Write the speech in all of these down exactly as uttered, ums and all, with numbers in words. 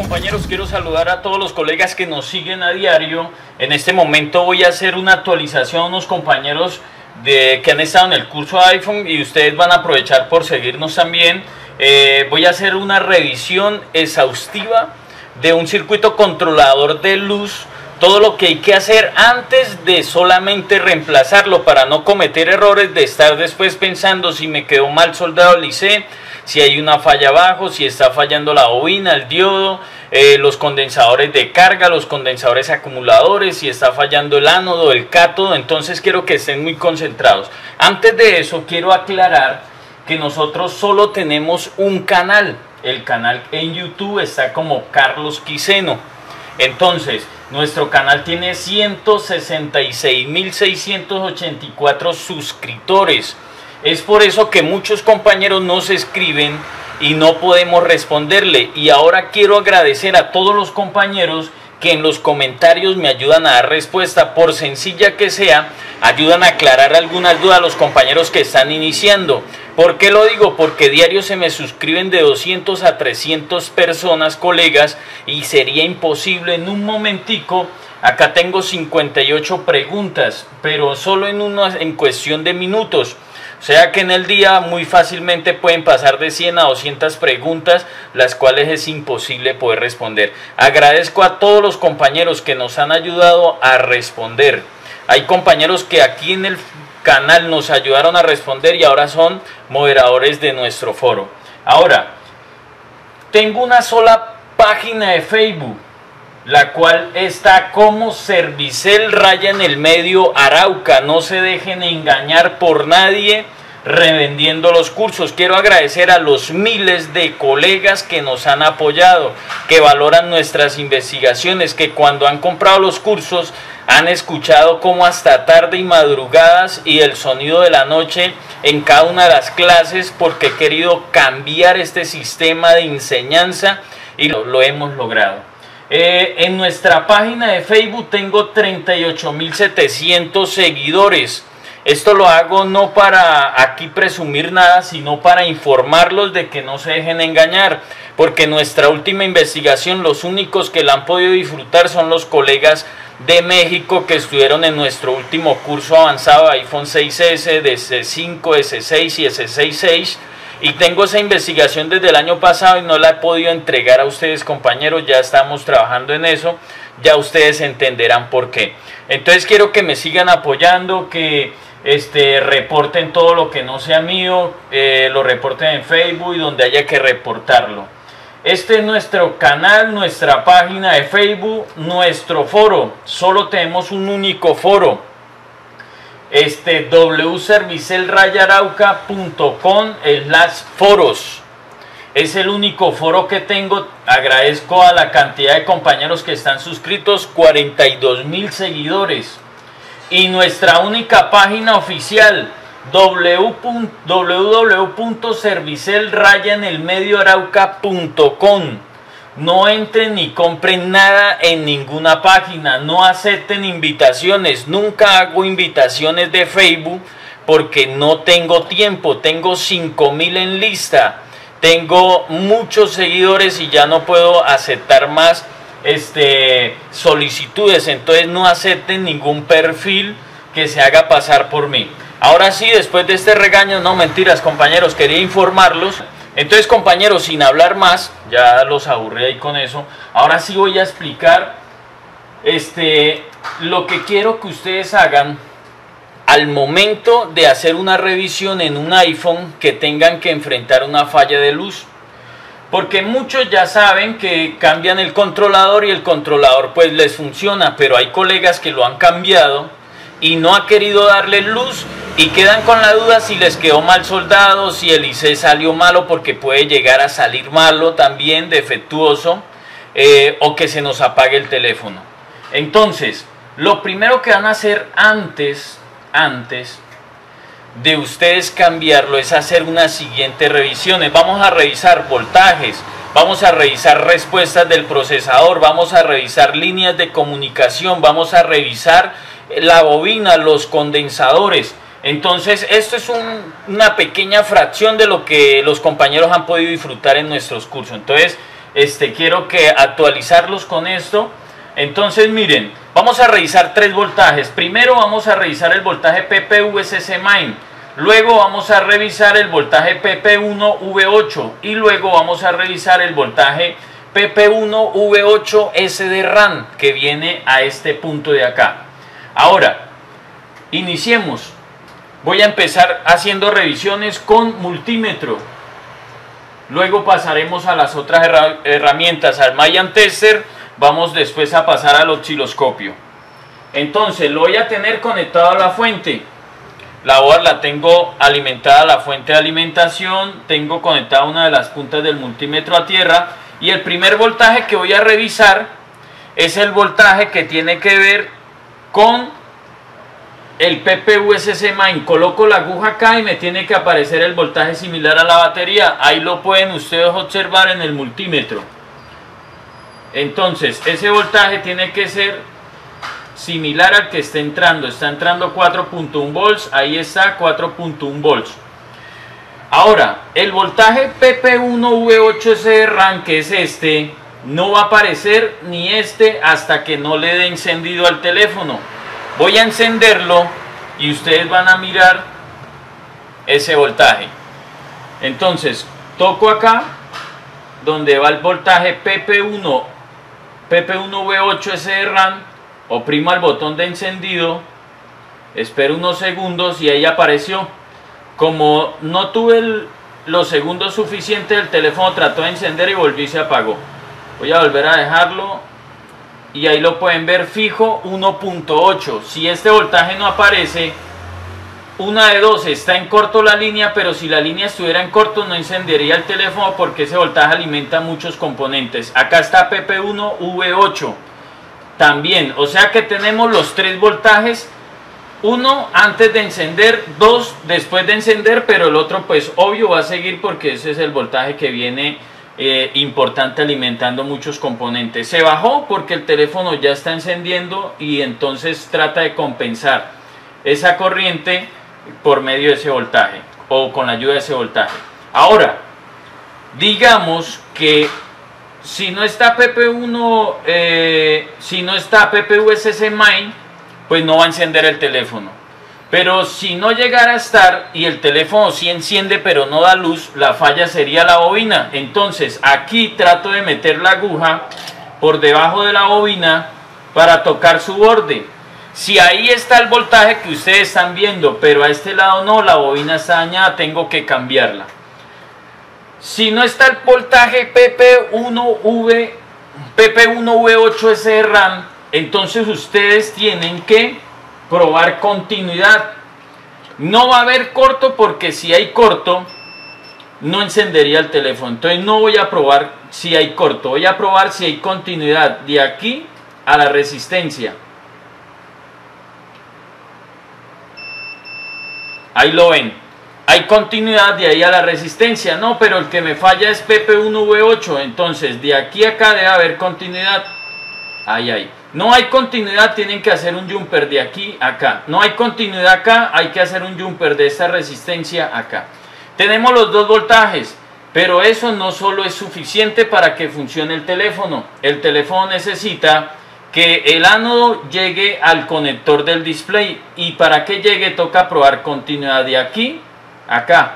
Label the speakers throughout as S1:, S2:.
S1: compañeros, quiero saludar a todos los colegas que nos siguen a diario. En este momento voy a hacer una actualización a unos compañeros de, que han estado en el curso de iPhone y ustedes van a aprovechar por seguirnos también. Eh, voy a hacer una revisión exhaustiva de un circuito controlador de luz, todo lo que hay que hacer antes de solamente reemplazarlo para no cometer errores de estar después pensando si me quedó mal soldado el I C, si hay una falla abajo, si está fallando la bobina, el diodo, eh, los condensadores de carga, los condensadores acumuladores, si está fallando el ánodo, el cátodo. Entonces quiero que estén muy concentrados. Antes de eso quiero aclarar que nosotros solo tenemos un canal. El canal en YouTube está como Carlos Quiseno. Entonces nuestro canal tiene ciento sesenta y seis mil seiscientos ochenta y cuatro suscriptores. Es por eso que muchos compañeros nos escriben y no podemos responderle. Y ahora quiero agradecer a todos los compañeros que en los comentarios me ayudan a dar respuesta, por sencilla que sea, ayudan a aclarar algunas dudas a los compañeros que están iniciando. ¿Por qué lo digo? Porque diario se me suscriben de doscientas a trescientas personas, colegas, y sería imposible en un momentico. Acá tengo cincuenta y ocho preguntas, pero solo en, una, en cuestión de minutos. O sea que en el día muy fácilmente pueden pasar de cien a doscientas preguntas, las cuales es imposible poder responder. Agradezco a todos los compañeros que nos han ayudado a responder. Hay compañeros que aquí en el canal nos ayudaron a responder y ahora son moderadores de nuestro foro. Ahora, tengo una sola página de Facebook, la cual está como Servicel raya en el medio Arauca. No se dejen engañar por nadie revendiendo los cursos. Quiero agradecer a los miles de colegas que nos han apoyado, que valoran nuestras investigaciones, que cuando han comprado los cursos han escuchado como hasta tarde y madrugadas y el sonido de la noche en cada una de las clases, porque he querido cambiar este sistema de enseñanza y lo, lo hemos logrado. Eh, en nuestra página de Facebook tengo treinta y ocho mil setecientos seguidores. Esto lo hago no para aquí presumir nada, sino para informarlos de que no se dejen engañar, porque nuestra última investigación, los únicos que la han podido disfrutar son los colegas de México que estuvieron en nuestro último curso avanzado de iPhone seis ese, de ese cinco, ese seis y ese seis punto seis. Y tengo esa investigación desde el año pasado y no la he podido entregar a ustedes, compañeros. Ya estamos trabajando en eso, ya ustedes entenderán por qué. Entonces quiero que me sigan apoyando, que este, reporten todo lo que no sea mío, eh, lo reporten en Facebook y donde haya que reportarlo. Este es nuestro canal, nuestra página de Facebook, nuestro foro. Solo tenemos un único foro. Este w servicel raya arauca punto com slash foros es el único foro que tengo. Agradezco a la cantidad de compañeros que están suscritos, cuarenta y dos mil seguidores. Y nuestra única página oficial, w w w punto servicel raya en el medio arauca punto com. No entren ni compren nada en ninguna página, no acepten invitaciones. Nunca hago invitaciones de Facebook porque no tengo tiempo. Tengo cinco mil en lista, tengo muchos seguidores y ya no puedo aceptar más este, solicitudes. Entonces no acepten ningún perfil que se haga pasar por mí. Ahora sí, después de este regaño, no mentiras, compañeros, quería informarlos. Entonces, compañeros, sin hablar más, ya los aburrí ahí con eso. Ahora sí voy a explicar este, lo que quiero que ustedes hagan al momento de hacer una revisión en un iPhone que tengan que enfrentar una falla de luz. Porque muchos ya saben que cambian el controlador y el controlador pues les funciona, pero hay colegas que lo han cambiado y no ha querido darle luz y quedan con la duda si les quedó mal soldado, si el I C salió malo, porque puede llegar a salir malo también, defectuoso, eh, o que se nos apague el teléfono. Entonces, lo primero que van a hacer antes, antes de ustedes cambiarlo es hacer unas siguientes revisiones. Vamos a revisar voltajes, vamos a revisar respuestas del procesador, vamos a revisar líneas de comunicación, vamos a revisar la bobina, los condensadores. Entonces esto es un, una pequeña fracción de lo que los compañeros han podido disfrutar en nuestros cursos. Entonces este, quiero que actualizarlos con esto. Entonces miren, vamos a revisar tres voltajes. Primero vamos a revisar el voltaje P P U S S Main, luego vamos a revisar el voltaje P P uno V ocho y luego vamos a revisar el voltaje P P uno V ocho S D RAN que viene a este punto de acá. Ahora, iniciemos. Voy a empezar haciendo revisiones con multímetro. Luego pasaremos a las otras herramientas, al Mayan Tester. Vamos después a pasar al osciloscopio. Entonces lo voy a tener conectado a la fuente. La board la tengo alimentada a la fuente de alimentación. Tengo conectada una de las puntas del multímetro a tierra. Y el primer voltaje que voy a revisar es el voltaje que tiene que ver con el P P U S S Main. Coloco la aguja acá y me tiene que aparecer el voltaje similar a la batería. Ahí lo pueden ustedes observar en el multímetro. Entonces ese voltaje tiene que ser similar al que está entrando. Está entrando cuatro punto uno volts. Ahí está cuatro punto uno volts. Ahora el voltaje P P uno V ocho S D RAN, que es este, no va a aparecer ni este hasta que no le dé encendido al teléfono. Voy a encenderlo y ustedes van a mirar ese voltaje. Entonces toco acá donde va el voltaje P P uno V ocho S D RAN, oprimo el botón de encendido, espero unos segundos y ahí apareció. Como no tuve el, los segundos suficientes, el teléfono trató de encender y volvió y se apagó. Voy a volver a dejarlo y ahí lo pueden ver fijo uno punto ocho. Si este voltaje no aparece, una de dos: está en corto la línea, pero si la línea estuviera en corto no encendería el teléfono porque ese voltaje alimenta muchos componentes. Acá está P P uno V ocho también, o sea que tenemos los tres voltajes: uno antes de encender, dos después de encender, pero el otro pues obvio va a seguir porque ese es el voltaje que viene eh, importante, alimentando muchos componentes. Se bajó porque el teléfono ya está encendiendo y entonces trata de compensar esa corriente por medio de ese voltaje o con la ayuda de ese voltaje. Ahora, digamos que si no está P P uno, eh, si no está P P U S S Main, pues no va a encender el teléfono. Pero si no llegara a estar y el teléfono sí enciende pero no da luz, la falla sería la bobina. Entonces aquí trato de meter la aguja por debajo de la bobina para tocar su borde. Si ahí está el voltaje que ustedes están viendo, pero a este lado no, la bobina está dañada, tengo que cambiarla. Si no está el voltaje P P uno V ocho S D RAN, entonces ustedes tienen que probar continuidad. No va a haber corto porque si hay corto no encendería el teléfono. Entonces no voy a probar si hay corto, voy a probar si hay continuidad de aquí a la resistencia. Ahí lo ven, hay continuidad de ahí a la resistencia. No, pero el que me falla es P P uno V ocho, entonces de aquí a acá debe haber continuidad. Ahí, ahí. No hay continuidad, tienen que hacer un jumper de aquí a acá. No hay continuidad acá, hay que hacer un jumper de esta resistencia acá. Tenemos los dos voltajes, pero eso no solo es suficiente para que funcione el teléfono. El teléfono necesita que el ánodo llegue al conector del display, y para que llegue toca probar continuidad de aquí a acá.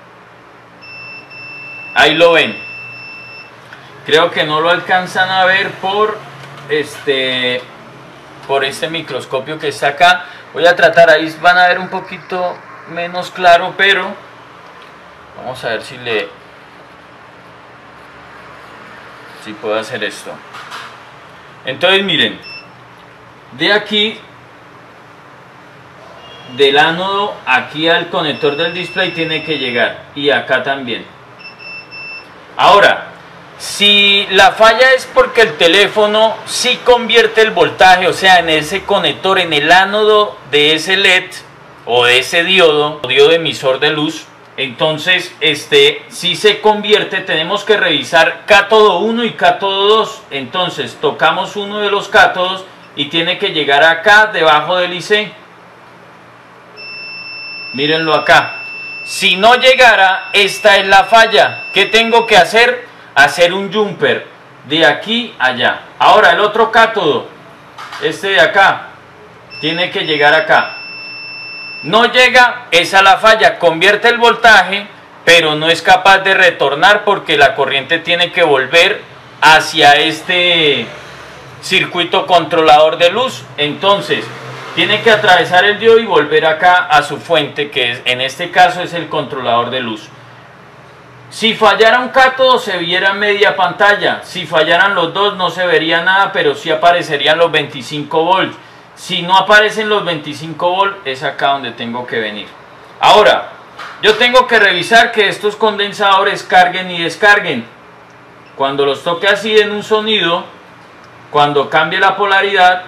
S1: Ahí lo ven. Creo que no lo alcanzan a ver por este por este microscopio que está acá. Voy a tratar, ahí van a ver un poquito menos claro, pero vamos a ver si le si puedo hacer esto. Entonces miren, de aquí del ánodo aquí al conector del display tiene que llegar, y acá también. Ahora, si la falla es porque el teléfono sí convierte el voltaje, o sea, en ese conector, en el ánodo de ese L E D o de ese diodo, diodo emisor de luz, entonces este si se convierte, tenemos que revisar cátodo uno y cátodo dos. Entonces tocamos uno de los cátodos y tiene que llegar acá debajo del I C. Mírenlo acá. Si no llegara, esta es la falla. ¿Qué tengo que hacer? Hacer un jumper. de aquí a allá. Ahora el otro cátodo, este de acá, tiene que llegar acá. No llega, esa es la falla, convierte el voltaje, pero no es capaz de retornar porque la corriente tiene que volver hacia este circuito controlador de luz. Entonces tiene que atravesar el diodo y volver acá a su fuente, que es, en este caso es el controlador de luz. Si fallara un cátodo se viera media pantalla, si fallaran los dos no se vería nada, pero sí aparecerían los veinticinco volts. Si no aparecen los veinticinco volts es acá donde tengo que venir. Ahora yo tengo que revisar que estos condensadores carguen y descarguen. Cuando los toque así en un sonido, cuando cambie la polaridad,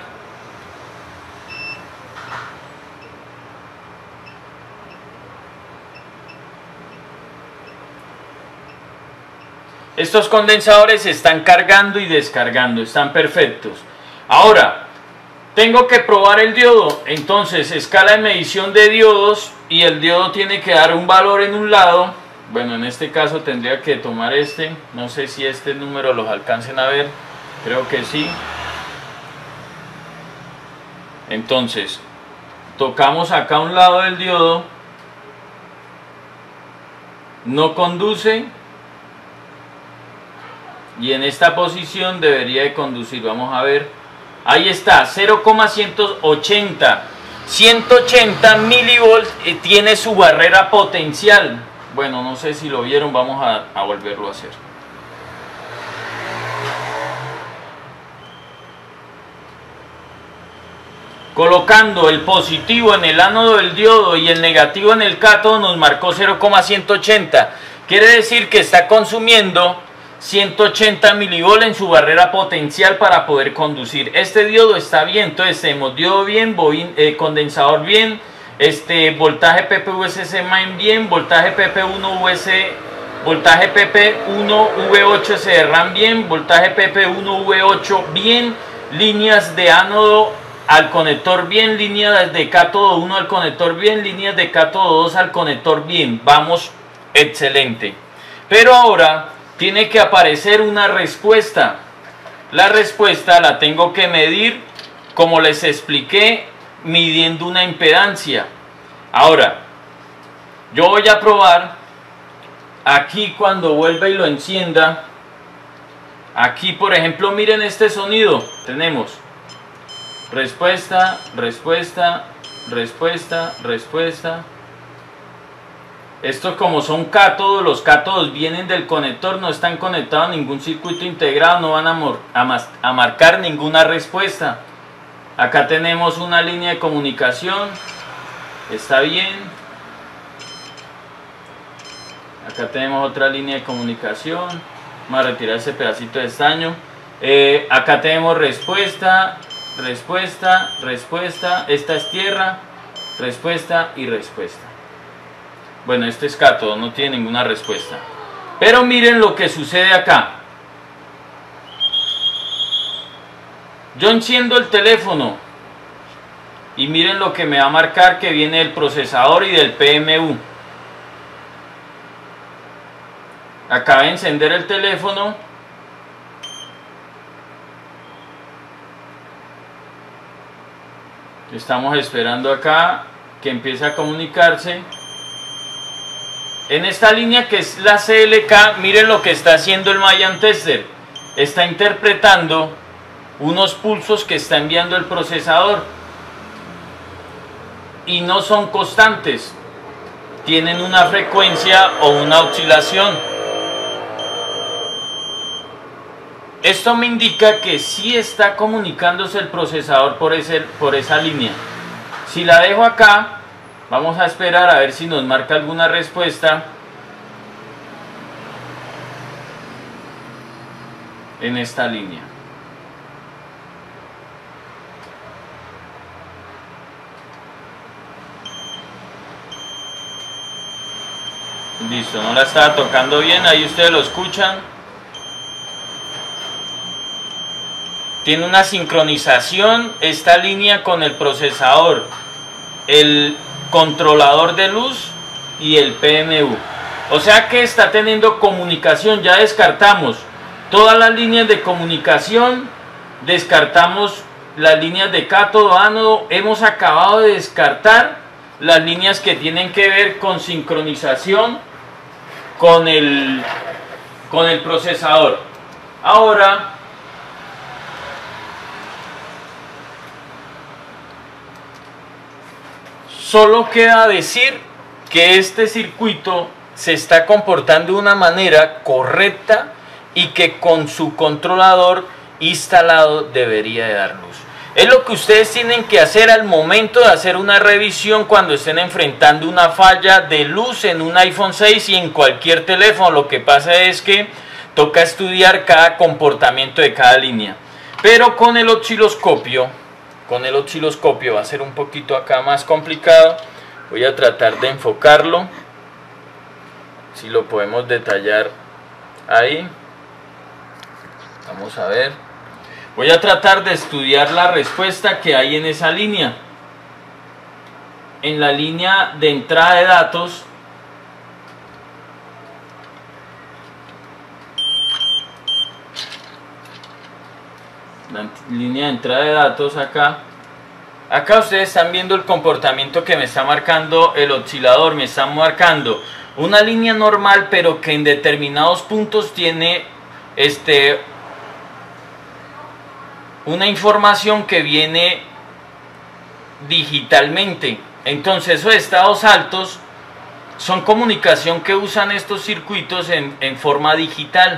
S1: estos condensadores están cargando y descargando, están perfectos. Ahora tengo que probar el diodo, entonces escala de medición de diodos y el diodo tiene que dar un valor en un lado. Bueno, en este caso tendría que tomar este, no sé si este número los alcancen a ver, creo que sí. Entonces tocamos acá a un lado del diodo, no conduce, y en esta posición debería de conducir. Vamos a ver, ahí está, cero coma ciento ochenta, ciento ochenta milivolts, eh, tiene su barrera potencial. Bueno, no sé si lo vieron, vamos a, a volverlo a hacer. Colocando el positivo en el ánodo del diodo y el negativo en el cátodo nos marcó cero coma ciento ochenta. Quiere decir que está consumiendo ciento ochenta milivolts en su barrera potencial para poder conducir. Este diodo está bien, entonces tenemos diodo bien, bobin, eh, condensador bien, este voltaje P P U S C main bien, voltaje P P uno U S, voltaje P P uno V ocho S de RAM bien, voltaje P P uno V ocho bien, líneas de ánodo al conector bien, líneas de cátodo uno al conector bien, líneas de cátodo dos al conector bien. Vamos, excelente. Pero ahora tiene que aparecer una respuesta. La respuesta la tengo que medir, como les expliqué, midiendo una impedancia. Ahora, yo voy a probar aquí cuando vuelva y lo encienda. Aquí, por ejemplo, miren este sonido. Tenemos respuesta, respuesta, respuesta, respuesta. Esto, como son cátodos, los cátodos vienen del conector, no están conectados a ningún circuito integrado, no van a, a, a marcar ninguna respuesta. Acá tenemos una línea de comunicación, está bien. Acá tenemos otra línea de comunicación, vamos a retirar ese pedacito de estaño. Eh, acá tenemos respuesta, respuesta, respuesta, esta es tierra, respuesta y respuesta. Bueno, este es cátodo, no tiene ninguna respuesta. Pero miren lo que sucede acá. Yo enciendo el teléfono y miren lo que me va a marcar, que viene del procesador y del P M U. Acaba de encender el teléfono. Estamos esperando acá que empiece a comunicarse. En esta línea que es la C L K, miren lo que está haciendo el Mayan Tester. Está interpretando unos pulsos que está enviando el procesador. Y no son constantes. Tienen una frecuencia o una oscilación. Esto me indica que sí está comunicándose el procesador por, ese, por esa línea. Si la dejo acá, vamos a esperar a ver si nos marca alguna respuesta en esta línea. Listo, no la estaba tocando bien, ahí ustedes lo escuchan. Tiene una sincronización esta línea con el procesador, el controlador de luz y el P M U. O sea que está teniendo comunicación. Ya descartamos todas las líneas de comunicación, descartamos las líneas de cátodo, ánodo, hemos acabado de descartar las líneas que tienen que ver con sincronización con el, con el procesador. Ahora solo queda decir que este circuito se está comportando de una manera correcta y que con su controlador instalado debería de dar luz. Es lo que ustedes tienen que hacer al momento de hacer una revisión cuando estén enfrentando una falla de luz en un iPhone seis y en cualquier teléfono. Lo que pasa es que toca estudiar cada comportamiento de cada línea. Pero con el osciloscopio, con el osciloscopio va a ser un poquito acá más complicado. Voy a tratar de enfocarlo, si lo podemos detallar ahí. Vamos a ver. Voy a tratar de estudiar la respuesta que hay en esa línea. En la línea de entrada de datos, la línea de entrada de datos acá. Acá ustedes están viendo el comportamiento que me está marcando el oscilador. Me está marcando una línea normal, pero que en determinados puntos tiene este, una información que viene digitalmente. Entonces esos estados altos son comunicación que usan estos circuitos en, en forma digital.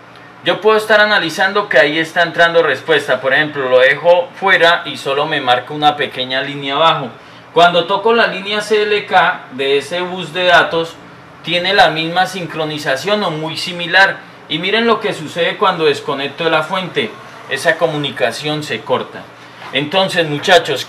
S1: Yo puedo estar analizando que ahí está entrando respuesta. Por ejemplo, lo dejo fuera y solo me marca una pequeña línea abajo. Cuando toco la línea C L K de ese bus de datos, tiene la misma sincronización o muy similar. Y miren lo que sucede cuando desconecto de la fuente. Esa comunicación se corta. Entonces, muchachos,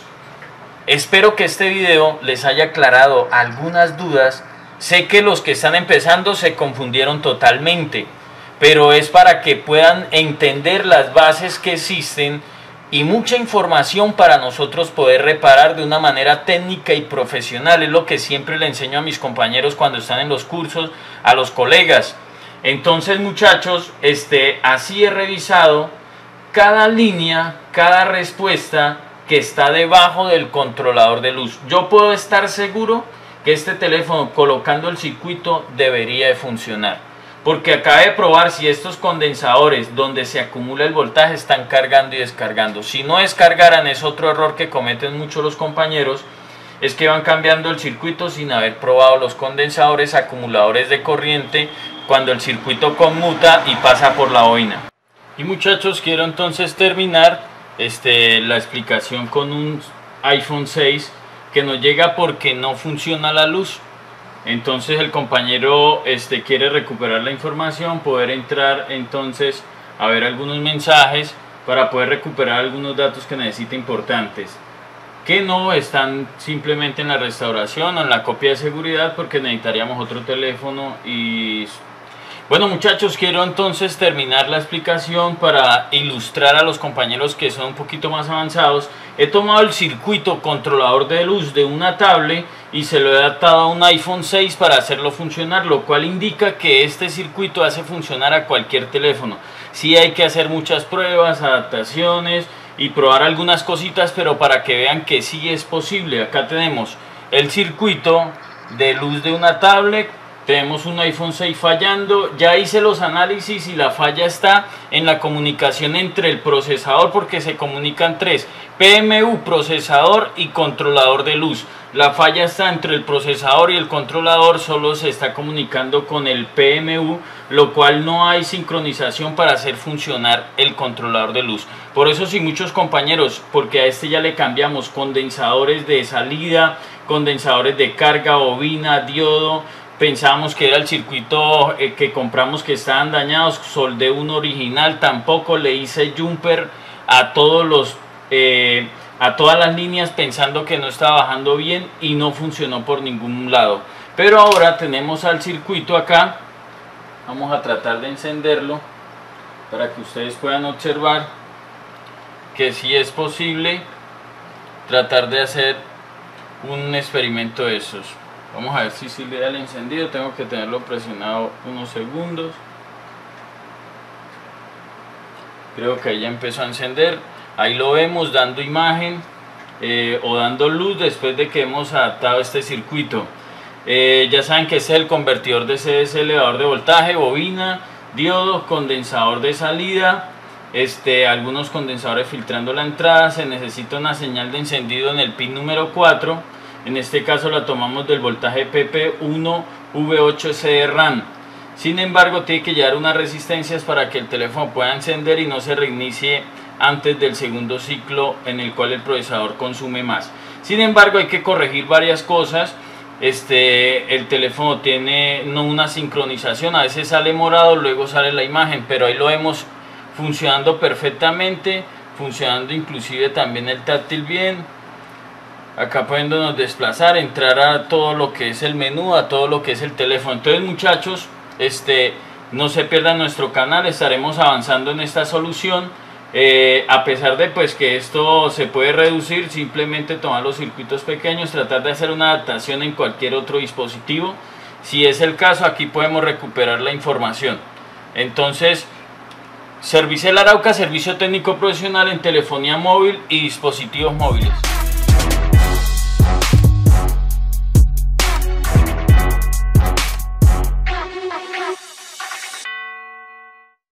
S1: espero que este video les haya aclarado algunas dudas. Sé que los que están empezando se confundieron totalmente, pero es para que puedan entender las bases que existen y mucha información para nosotros poder reparar de una manera técnica y profesional. Es lo que siempre le enseño a mis compañeros cuando están en los cursos, a los colegas. Entonces, muchachos, este, así he revisado cada línea, cada respuesta que está debajo del controlador de luz. Yo puedo estar seguro que este teléfono, colocando el circuito, debería de funcionar, porque acabé de probar si estos condensadores donde se acumula el voltaje están cargando y descargando. Si no descargaran, es otro error que cometen muchos los compañeros, es que van cambiando el circuito sin haber probado los condensadores acumuladores de corriente cuando el circuito conmuta y pasa por la bobina. Y muchachos, quiero entonces terminar este, la explicación con un iPhone seis que nos llega porque no funciona la luz. Entonces el compañero este, quiere recuperar la información, poder entrar entonces a ver algunos mensajes para poder recuperar algunos datos que necesita importantes, que no están simplemente en la restauración o en la copia de seguridad, porque necesitaríamos otro teléfono. Y bueno, muchachos, quiero entonces terminar la explicación para ilustrar a los compañeros que son un poquito más avanzados. He tomado el circuito controlador de luz de una tablet y se lo he adaptado a un iPhone seis para hacerlo funcionar, lo cual indica que este circuito hace funcionar a cualquier teléfono. Sí hay que hacer muchas pruebas, adaptaciones y probar algunas cositas, pero para que vean que sí es posible. Acá tenemos el circuito de luz de una tablet. Tenemos un iPhone seis fallando. Ya hice los análisis y la falla está en la comunicación entre el procesador, porque se comunican tres: P M U, procesador y controlador de luz. La falla está entre el procesador y el controlador, solo se está comunicando con el P M U, lo cual no hay sincronización para hacer funcionar el controlador de luz. Por eso, si muchos compañeros, porque a este ya le cambiamos condensadores de salida, condensadores de carga, bobina, diodo, pensábamos que era el circuito eh, que compramos que estaban dañados, soldé uno original, tampoco, le hice jumper a todos los eh, a todas las líneas pensando que no estaba bajando bien y no funcionó por ningún lado. Pero ahora tenemos al circuito acá. Vamos a tratar de encenderlo para que ustedes puedan observar que sí es posible tratar de hacer un experimento de esos. Vamos a ver si sí le da el encendido. Tengo que tenerlo presionado unos segundos. Creo que ahí ya empezó a encender. Ahí lo vemos dando imagen eh, o dando luz después de que hemos adaptado este circuito. Eh, ya saben que este es el convertidor de C S, elevador de voltaje, bobina, diodo, condensador de salida, este, algunos condensadores filtrando la entrada. Se necesita una señal de encendido en el pin número cuatro. En este caso la tomamos del voltaje P P uno V ocho S de RAM. Sin embargo, tiene que llevar unas resistencias para que el teléfono pueda encender y no se reinicie antes del segundo ciclo en el cual el procesador consume más. Sin embargo, hay que corregir varias cosas. Este, el teléfono tiene no una sincronización, a veces sale morado, luego sale la imagen, pero ahí lo vemos funcionando perfectamente, funcionando inclusive también el táctil bien. Acá pudiéndonos desplazar, entrar a todo lo que es el menú, a todo lo que es el teléfono. Entonces, muchachos, este, no se pierdan nuestro canal, estaremos avanzando en esta solución. Eh, a pesar de pues que esto se puede reducir, simplemente tomar los circuitos pequeños, tratar de hacer una adaptación en cualquier otro dispositivo. Si es el caso, aquí podemos recuperar la información. Entonces, Servicel Arauca, servicio técnico profesional en telefonía móvil y dispositivos móviles.